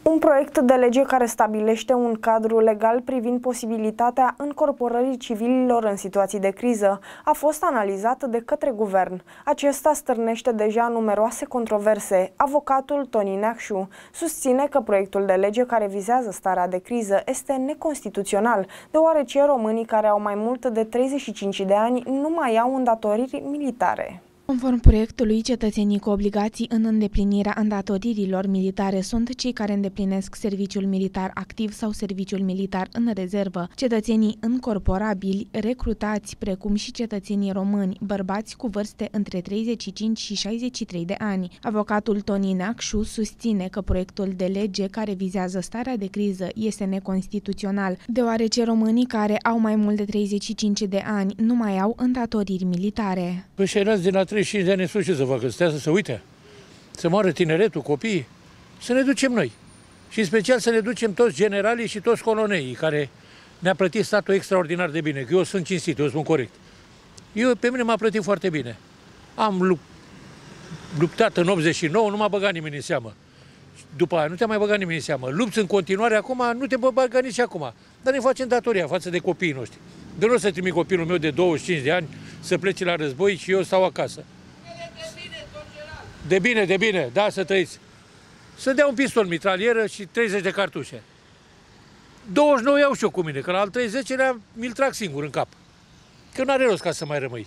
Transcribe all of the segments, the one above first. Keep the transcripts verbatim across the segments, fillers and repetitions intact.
Un proiect de lege care stabilește un cadru legal privind posibilitatea încorporării civililor în situații de criză a fost analizat de către guvern. Acesta stârnește deja numeroase controverse. Avocatul Toni Neacșu susține că proiectul de lege care vizează starea de criză este neconstituțional, deoarece românii care au mai mult de treizeci și cinci de ani nu mai au îndatoriri militare. Conform proiectului, cetățenii cu obligații în îndeplinirea îndatoririlor militare sunt cei care îndeplinesc serviciul militar activ sau serviciul militar în rezervă, cetățenii încorporabili, recrutați, precum și cetățenii români, bărbați cu vârste între treizeci și cinci și șaizeci și trei de ani. Avocatul Toni Neacșu susține că proiectul de lege care vizează starea de criză este neconstituțional, deoarece românii care au mai mult de treizeci și cinci de ani nu mai au îndatoriri militare. Păi și din la treizeci și cinci de ani în sus ce să facă? Să să uite? Să moară tineretul, copiii? Să ne ducem noi. Și în special să ne ducem toți generalii și toți coloneii care ne-a plătit statul extraordinar de bine. Că eu sunt cinstit, eu spun corect. Eu, pe mine m-a plătit foarte bine. Am luptat în optzeci și nouă, nu m-a băgat nimeni în seamă. După aia nu te-a mai băgat nimeni în seamă. Lupți în continuare acum, nu te băga nici acum. Dar ne facem datoria față de copiii noștri. De nu o să trimit copilul meu de douăzeci și cinci de ani să plece la război și eu stau acasă. De bine, de bine, da, să trăiți. Să dea un pistol mitralieră și treizeci de cartușe. douăzeci și nouă iau și eu cu mine, că la al treizecilea mi-l trag singur în cap. Că nu are rost ca să mai rămâi.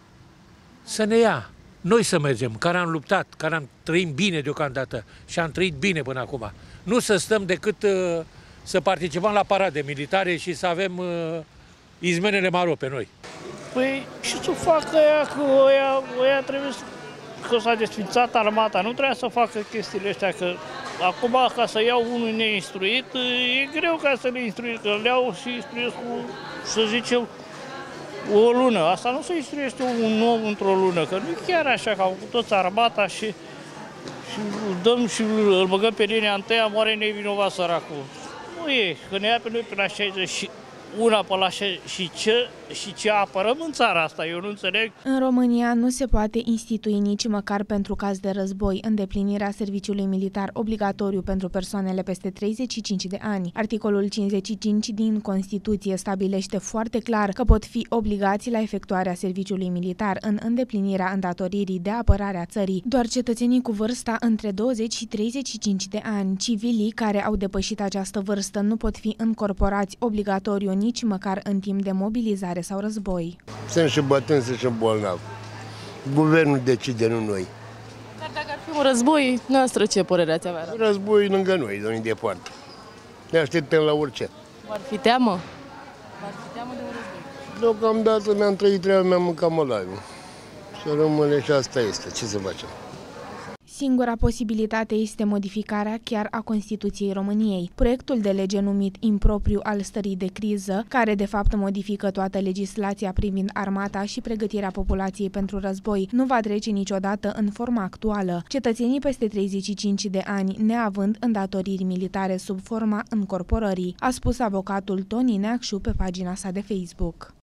Să ne ia. Noi să mergem, care am luptat, care am trăit bine deocamdată și am trăit bine până acum. Nu să stăm decât uh, să participăm la parade militare și să avem uh, izmenele maro pe noi. Păi și să facă ea, că oia, oia trebuie să... că s-a desfințat armata, nu trebuia să facă chestiile astea, că acum ca să iau unul neinstruit, e greu ca să le instruiesc, că le iau și instruiesc cu, să zicem, o lună. Asta nu se instruiește un om într-o lună, că nu e chiar așa, că au făcut toți armata și, și dăm și îl băgăm pe linia întâia, moare nevinovat săracul. Nu e, că ne ia pe noi până la șaizeci și una pe la și ce, și ce apărăm în țara asta, eu nu înțeleg. În România nu se poate institui nici măcar pentru caz de război îndeplinirea serviciului militar obligatoriu pentru persoanele peste treizeci și cinci de ani. Articolul cincizeci și cinci din Constituție stabilește foarte clar că pot fi obligați la efectuarea serviciului militar în îndeplinirea îndatoririi de apărare a țării doar cetățenii cu vârsta între douăzeci și treizeci și cinci de ani. Civilii care au depășit această vârstă nu pot fi încorporați obligatoriu nici măcar în timp de mobilizare sau război. Sunt și bătrâni, sunt și bolnavi. Guvernul decide, nu noi. Dar dacă ar fi un război, noastră ce părere ați avea? Război lângă noi, de unde departe. Ne așteptăm la orice. V-ar fi teamă? V-ar fi teamă de un război? Deocamdată mi-am trăit treaba, mi-am mâncat mălaiul. Să rămâne și asta este. Ce să facem? Singura posibilitate este modificarea chiar a Constituției României. Proiectul de lege numit impropriu al stării de criză, care de fapt modifică toată legislația privind armata și pregătirea populației pentru război, nu va trece niciodată în forma actuală. Cetățenii peste treizeci și cinci de ani, neavând îndatoriri militare sub forma încorporării, a spus avocatul Toni Neacșu pe pagina sa de Facebook.